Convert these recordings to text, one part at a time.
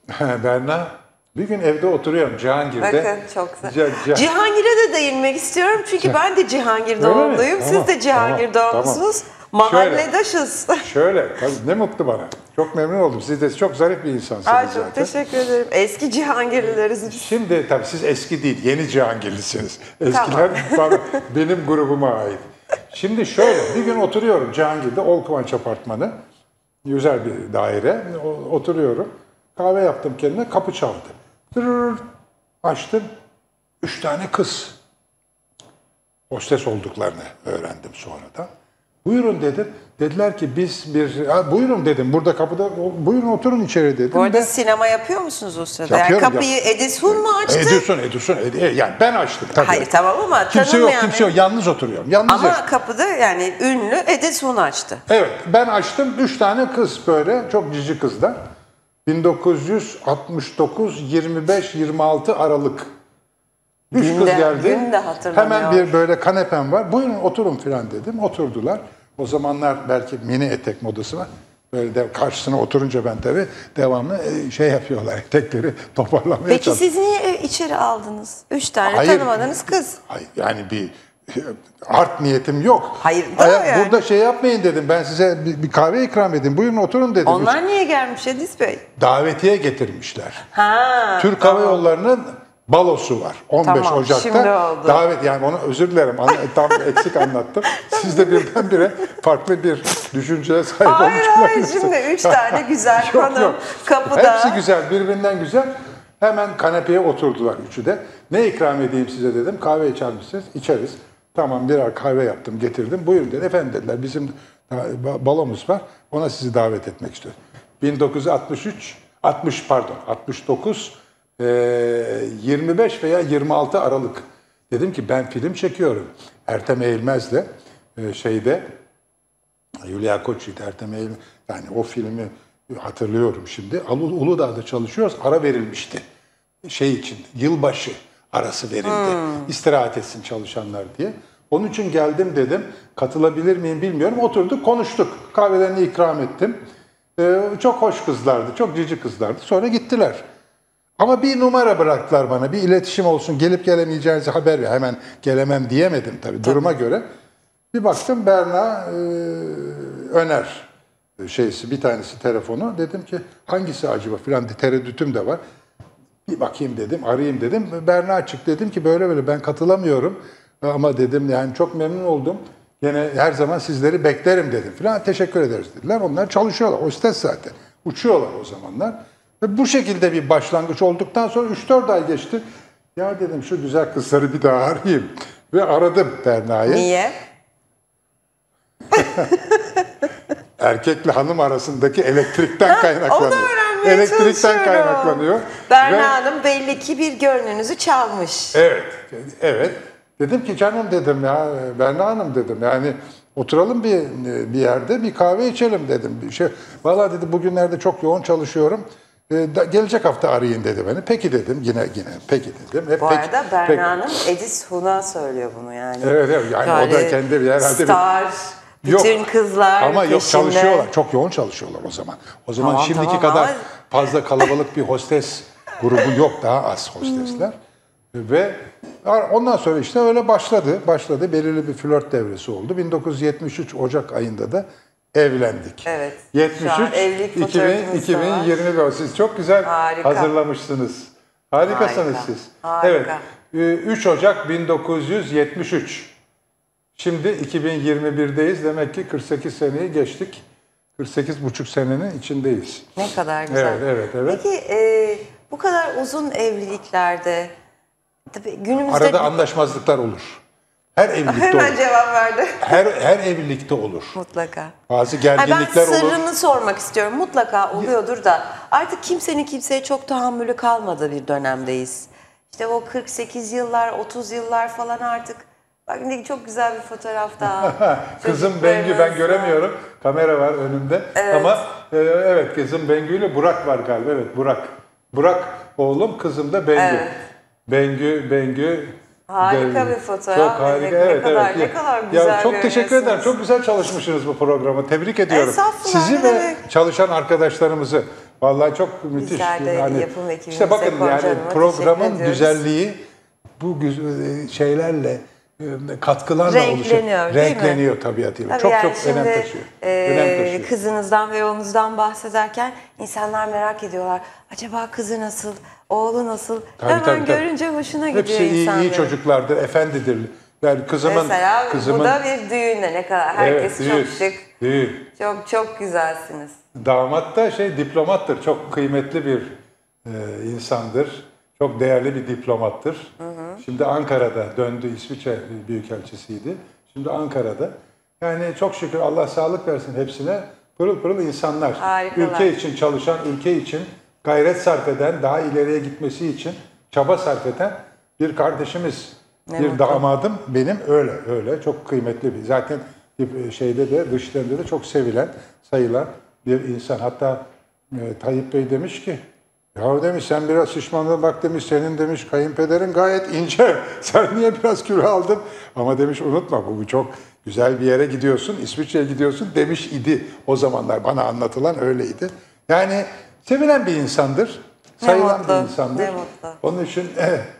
Berna, bir gün evde oturuyorum Cihangir'de. Bakın çok güzel. Cihangir'e de değinmek istiyorum çünkü ben de Cihangir doğumluyum. Tamam, Siz de Cihangir doğumlusunuz. Tamam. Mahalledaşız. Şöyle, ne mutlu bana. Çok memnun oldum. Siz de çok zarif bir insansınız zaten. Çok teşekkür ederim. Eski Cihangirlileriz biz. Şimdi tabii siz eski değil, yeni Cihangirlisiniz. Eskiler tamam. Benim grubuma ait. Şimdi şöyle, bir gün oturuyorum Cihangir'de, Olkıvanç Apartmanı. Güzel bir daire. Oturuyorum. Kahve yaptım kendime, kapı çaldı. Açtım. 3 tane kız. Hostes olduklarını öğrendim sonradan. Buyurun dedim. Dediler ki biz buyurun dedim. Burada kapıda buyurun oturun içeri dedim. Bu arada sinema yapıyor musunuz o sırada? Yani kapıyı Edison mu açtı? Edison. Yani ben açtım tabii. Hayır tamam ama kimse yok. Yalnız oturuyorum. Ama kapıda yani ünlü Edison açtı. Evet ben açtım. 3 tane kız böyle. Çok cici kızlar. 1969, 25-26 Aralık. 3 kız geldi. Hemen bir böyle kanepem var. Buyurun oturun filan dedim. Oturdular. O zamanlar belki mini etek modası var. Böyle de karşısına oturunca ben tabii devamlı şey yapıyorlar. Etekleri toparlamaya çalışıyorlar. Peki siz niye içeri aldınız? 3 tane tanımadığınız kız. Hayır, yani bir art niyetim yok. Hayır yani. Burada şey yapmayın dedim. Ben size bir kahve ikram edeyim. Buyurun oturun dedim. Onlar niye gelmiş Ediz Bey? Davetiye getirmişler. Türk Hava Yolları'nın balosu var. 15 Ocak'ta. Şimdi oldu. Davet yani onu özür dilerim. Tam eksik anlattım. Siz de birdenbire farklı bir düşünceye sahip olmuş olabilirsiniz. Şimdi 3 tane güzel hanım kapıda. Hepsi güzel, birbirinden güzel. Hemen kanepeye oturdular üçü de. Ne ikram edeyim size dedim. Kahve içer misiniz? İçeriz. Tamam birer kahve yaptım, getirdim. Buyurun dedi. Efendim dediler bizim balomuz var. Ona sizi davet etmek istiyorum. 69 25 veya 26 Aralık. Dedim ki ben film çekiyorum. Ertem Eğilmez'le Hülya Koçyiğit, Ertem Eğilmez. Yani o filmi hatırlıyorum şimdi. Uludağ'da çalışıyoruz. Ara verilmişti. Yılbaşı arası verildi. İstirahat etsin çalışanlar diye. Onun için geldim dedim. Katılabilir miyim bilmiyorum. Oturduk konuştuk. Kahvelerini ikram ettim. Çok hoş kızlardı. Çok cici kızlardı. Sonra gittiler. Ama bir numara bıraktılar bana. Bir iletişim olsun. Gelip gelemeyeceğinizi haber ver. Hemen gelemem diyemedim tabii. Duruma göre. Bir baktım Berna Öner bir tanesi telefonu. Dedim ki hangisi acaba filan tereddütüm de var. Bir bakayım dedim, arayayım dedim. Berna çık dedim ki böyle ben katılamıyorum. Ama dedim yani çok memnun oldum. Yine her zaman sizleri beklerim dedim filan. Teşekkür ederiz dediler. Onlar çalışıyorlar. Hostes zaten. Uçuyorlar o zamanlar. Ve bu şekilde bir başlangıç olduktan sonra 3-4 ay geçti. Ya dedim şu güzel kızları bir daha arayayım. Ve aradım Berna'yı. Niye? Erkekle hanım arasındaki elektrikten kaynaklanıyor. Onu öğrenmeye Elektrikten kaynaklanıyor. Berna Hanım belli ki bir gönlünüzü çalmış. Evet. Dedim ki canım dedim ya Berna Hanım dedim yani oturalım bir yerde bir kahve içelim dedim. Vallahi dedi bugünlerde çok yoğun çalışıyorum. Gelecek hafta arayın dedi beni. Peki dedim yine peki dedim. Bu arada Berna Hanım Edis Hun'a söylüyor bunu yani. Evet yani o da kendi bir herhalde star. Bütün kızlar ama peşinde. Yok çalışıyorlar. Çok yoğun çalışıyorlar o zaman. O zaman şimdiki kadar fazla kalabalık bir hostes grubu yok. Daha az hostesler. Ve ondan sonra işte öyle başladı. Belirli bir flört devresi oldu. 1973 Ocak ayında da evlendik. Evet. 73 2020 siz çok güzel hazırlamışsınız. Harikasınız siz. Harika. Evet. 3 Ocak 1973. Şimdi 2021'deyiz. Demek ki 48 seneyi geçtik. 48,5 senenin içindeyiz. Ne kadar güzel. Evet. Peki bu kadar uzun evliliklerde tabii günümüzde... Arada anlaşmazlıklar olur. Her evlilikte Hemen olur. cevap verdi. Her evlilikte olur. Mutlaka. Bazı gerginlikler olur. Ben sırrını sormak istiyorum. Mutlaka oluyordur da artık kimsenin kimseye çok tahammülü kalmadığı bir dönemdeyiz. İşte o 48 yıllar, 30 yıllar falan artık. Bak ne çok güzel bir fotoğraf daha. Kızım Bengü ben göremiyorum. Kamera var önümde. Evet. Ama evet kızım Bengü ile Burak var galiba. Evet Burak oğlum, kızım da Bengü. Evet. Bengü. Harika bir fotoğraf. Çok harika. Evet. Ne kadar güzel. Ya çok teşekkür ederim. Çok güzel çalışmışsınız bu programı. Tebrik ediyorum. Sizi ve çalışan arkadaşlarımızı. Vallahi çok müthiş. Bizler de Yani, yapım ekibimize, işte bakın yani Gonca Hanım'a programın teşekkür ediyoruz. güzelliği bu şeylerle katkılarla Renkleniyor, değil mi? renkleniyor tabiatıyla. Tabii çok yani çok önem şimdi, taşıyor. Önem taşıyor. Kızınızdan ve oğlunuzdan bahsederken insanlar merak ediyorlar. Acaba kızı nasıl, oğlu nasıl? Hemen Tabii. görünce hoşuna gidiyor Hepsi insanların. iyi çocuklardır, efendidir. Yani Mesela kızımın bu da bir düğünde ne kadar herkes evet, çok düğün, şık. düğün. Çok güzelsiniz. Damat da diplomattır. Çok kıymetli bir insandır. Çok değerli bir diplomattır. Şimdi Ankara'da döndü. İsviçre Büyükelçisiydi. Şimdi Ankara'da. Yani çok şükür Allah sağlık versin hepsine. Pırıl pırıl insanlar. Harikalar. Ülke için çalışan, ülke için gayret sarf eden, daha ileriye gitmesi için çaba sarf eden bir kardeşimiz. Ne bir mutlu. damadım benim öyle. Çok kıymetli bir. Zaten şeyde de dışlarında da çok sevilen, sayılan bir insan. Hatta Tayyip Bey demiş ki, ya demiş sen biraz şişmanladın, bak demiş senin demiş kayınpederin gayet ince. Sen niye biraz kilo aldın? Ama demiş unutma bu çok güzel bir yere gidiyorsun, İsviçre'ye gidiyorsun demiş idi. O zamanlar bana anlatılan öyleydi. Yani sevilen bir insandır. Sayılan bir insandır. ne mutlu. Onun için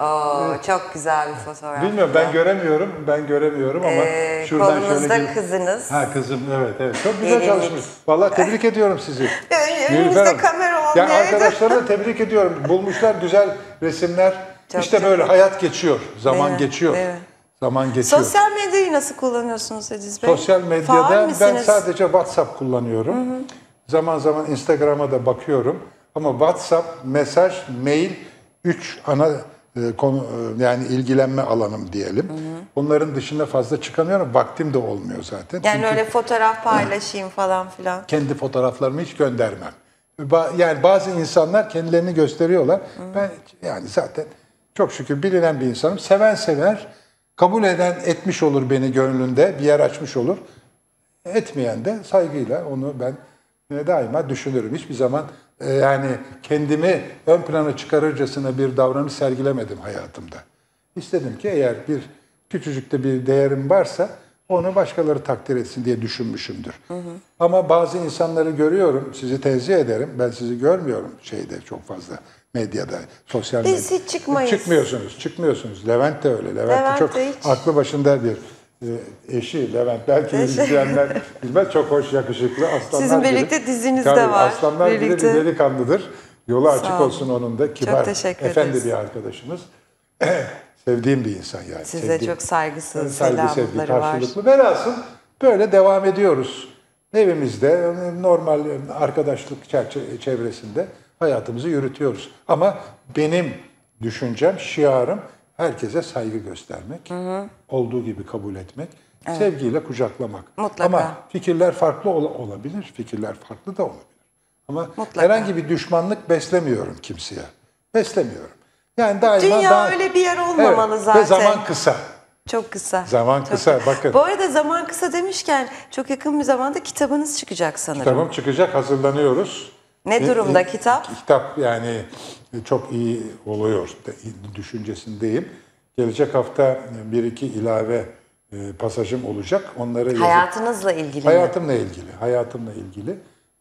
Çok güzel bir fotoğraf. bilmiyorum ben göremiyorum ama şuradan kolunuzda şöyle kızınız. Ha kızım evet çok güzel Gelinlik. çalışmış. Vallahi tebrik ediyorum sizi. Önümüzde Nilüfer Hanım. kamera Yani olmayaydı. arkadaşları da tebrik ediyorum. Bulmuşlar güzel resimler. Çok, işte çok böyle iyi. hayat geçiyor. Zaman Değil mi? geçiyor. Değil mi? Zaman geçiyor. Sosyal medyayı nasıl kullanıyorsunuz Ediz Bey? Sosyal Faal medyada ben misiniz? sadece WhatsApp kullanıyorum. Zaman zaman Instagram'a da bakıyorum. Ama WhatsApp, mesaj, mail 3 ana konu yani ilgilenme alanım diyelim. Onların dışında fazla çıkamıyorum. Vaktim de olmuyor zaten. Yani Çünkü öyle fotoğraf paylaşayım falan filan. kendi fotoğraflarımı hiç göndermem. Yani bazı insanlar kendilerini gösteriyorlar. Ben yani zaten çok şükür bilinen bir insanım. Seven sever, kabul eden etmiş olur beni gönlünde, bir yer açmış olur. Etmeyen de saygıyla onu ben daima düşünürüm. Hiçbir zaman yani kendimi ön plana çıkarırcasına bir davranış sergilemedim hayatımda. İstedim ki eğer bir küçücük de bir değerim varsa onu başkaları takdir etsin diye düşünmüşümdür. Ama bazı insanları görüyorum, sizi tenzih ederim. Ben sizi görmüyorum çok fazla medyada, sosyal medyada. Biz hiç çıkmayız. Çıkmıyorsunuz. Levent de öyle. Levent de Levent çok de hiç. aklı başında bir eşi Levent. Belki izleyenler bilmez, çok hoş, yakışıklı. Aslanlar Sizin gibi. birlikte diziniz de Tabii, var. Aslanlar gibi bir Birlikte. delikanlıdır. Yolu açık olun. olsun onun da. Kibar, teşekkür efendi ederiz. bir arkadaşımız. Sevdiğim bir insan yani. Size çok saygısız Saygı, sevgi selamları var. karşılıklı. Velhasıl böyle devam ediyoruz. Evimizde normal arkadaşlık çevresinde hayatımızı yürütüyoruz. Ama benim düşüncem, şiarım herkese saygı göstermek, olduğu gibi kabul etmek, sevgiyle kucaklamak. Mutlaka. Ama fikirler farklı olabilir, fikirler farklı da olabilir. Ama Mutlaka. herhangi bir düşmanlık beslemiyorum kimseye. Beslemiyorum. Yani daima Dünya öyle bir yer olmamalı Evet, zaten. ve zaman kısa. Çok kısa. Zaman Çok kısa, bakın. Bu arada zaman kısa demişken çok yakın bir zamanda kitabınız çıkacak sanırım. Kitabım çıkacak, hazırlanıyoruz. Ne durumda kitap? Kitap yani çok iyi oluyor düşüncesindeyim. Gelecek hafta bir iki ilave pasajım olacak. Onları Hayatınızla ilgili mi? Hayatımla ilgili.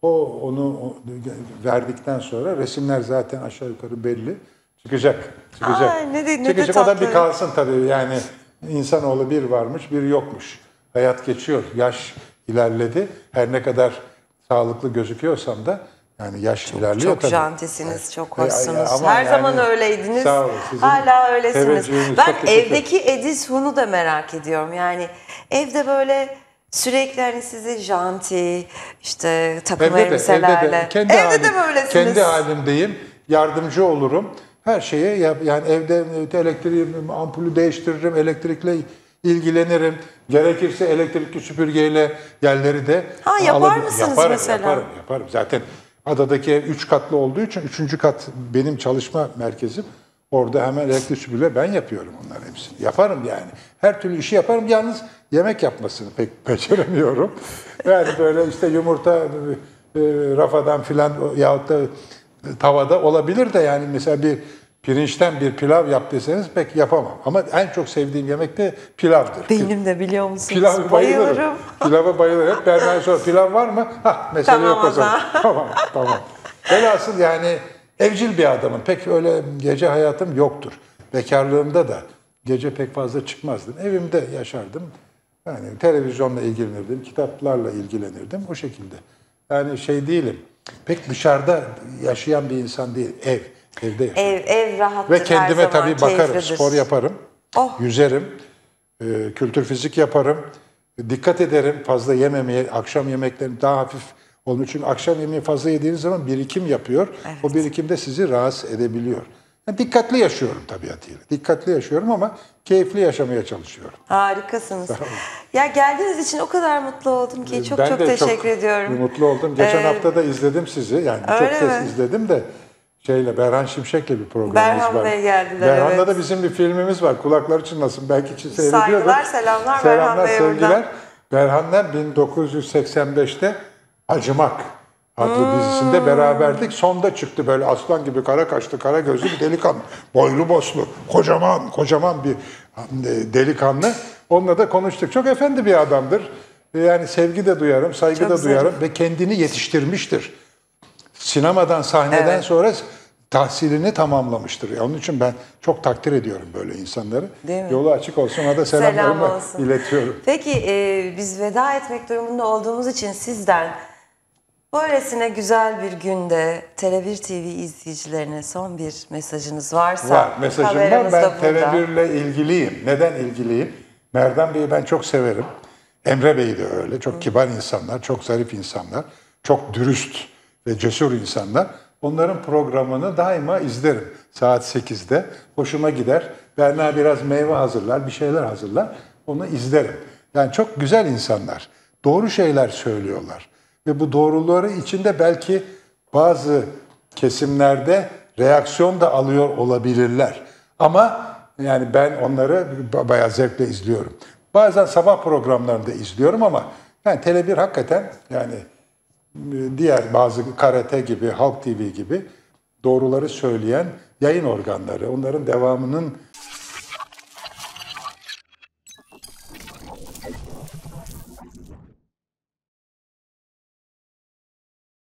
Onu verdikten sonra resimler zaten aşağı yukarı belli. Çıkacak. Ay, ne de Çıkacak. O da bir tatlı. kalsın tabii. Yani insanoğlu bir varmış, bir yokmuş. Hayat geçiyor. Yaş ilerledi. Her ne kadar sağlıklı gözüküyorsam da yani yaş ilerliyor Çok tabii. jantisiniz, çok hoşsunuz. Ama Her yani zaman öyleydiniz. sağ olun, sizin Hala öylesiniz. teveccühünüz Ben çok teşekkür ederim. evdeki Ediz Hun'u da merak ediyorum. Yani evde böyle sürekli hani sizi janti, işte takım elbiselerle. Evde de böylesiniz. Kendi halimdeyim. Yardımcı olurum. Her şeye yani evde elektriği ampulü değiştiririm, elektrikle ilgilenirim. Gerekirse elektrikli süpürgeyle yerleri de yapar mısınız mesela? Yaparım. Zaten adadaki ev 3 katlı olduğu için 3. kat benim çalışma merkezim. Orada hemen elektrikli süpürge ben yapıyorum onların hepsini. Yaparım yani. Her türlü işi yaparım. Yalnız yemek yapmasını pek beceremiyorum. Yani böyle işte yumurta rafadan filan yahut da tavada olabilir de yani mesela bir pirinçten bir pilav yap deseniz pek yapamam. Ama en çok sevdiğim yemek de pilavdır. Benim de biliyor musunuz? Pilava bayılırım. Pilava bayılırım. Hep benden sonra pilav var mı? Mesele Tamam yok o zaman. o zaman. Tamam. Velhasıl yani evcil bir adamım. Pek öyle gece hayatım yoktur. Bekarlığımda da gece pek fazla çıkmazdım. Evimde yaşardım. Yani televizyonla ilgilenirdim, kitaplarla ilgilenirdim o şekilde. Yani şey değilim. Pek dışarıda yaşayan bir insan değil. Evde yaşıyorum. Ev rahattır, Ve her kendime zaman tabii bakarım. keyiflidir. Spor yaparım. Oh. Yüzerim. Kültür fizik yaparım. Dikkat ederim fazla yememeye. Akşam yemeklerim daha hafif olmuş. Çünkü akşam yemeği fazla yediğiniz zaman birikim yapıyor. Evet. O birikim de sizi rahatsız edebiliyor. Yani dikkatli yaşıyorum tabiatıyla. Dikkatli yaşıyorum ama keyifli yaşamaya çalışıyorum. Harikasınız. Ya geldiğiniz için o kadar mutlu oldum ki çok Ben çok de teşekkür ediyorum. Mutlu oldum. Geçen hafta da izledim sizi. Yani çok Öyle kez mi? izledim de Berhan Şimşek'le bir programımız Berhan var. Bey geldiler, Berhan'da evet. da bizim bir filmimiz var. Kulakları çınlasın. Belki için seyrediyordur. Saygılar, selamlar Berhan Bey'e sevgiler. buradan. Berhan'la 1985'te Acımak adlı dizisinde beraberdik. Sonda çıktı böyle aslan gibi kara kaşlı, kara gözlü bir delikanlı. Boylu boslu, kocaman bir delikanlı. Onunla da konuştuk. Çok efendi bir adamdır. Yani sevgi de duyarım, saygı Çok da güzel. duyarım ve kendini yetiştirmiştir. Sinemadan, sahneden Evet. sonra tahsilini tamamlamıştır. Onun için ben çok takdir ediyorum böyle insanları. Değil mi? Yolu açık olsun. Ona da Selam selamlarımı olsun. iletiyorum. Peki biz veda etmek durumunda olduğumuz için sizden böylesine güzel bir günde Tele1 TV izleyicilerine son bir mesajınız varsa Var, mesajım var. kameramız Ben da burada. Tele1'le ilgiliyim. Neden ilgiliyim? Merdan Bey'i ben çok severim. Emre Bey de öyle. Çok kibar insanlar, çok zarif insanlar, çok dürüst ve cesur insanlar. Onların programını daima izlerim. Saat 8'de. Hoşuma gider. Berna biraz meyve hazırlar, bir şeyler hazırlar. Onu izlerim. Yani çok güzel insanlar. Doğru şeyler söylüyorlar. Ve bu doğruları içinde belki bazı kesimlerde reaksiyon da alıyor olabilirler. Ama yani ben onları bayağı zevkle izliyorum. Bazen sabah programlarında izliyorum ama yani Tele1 hakikaten yani diğer bazı KRT gibi, Halk TV gibi doğruları söyleyen yayın organları. Onların devamının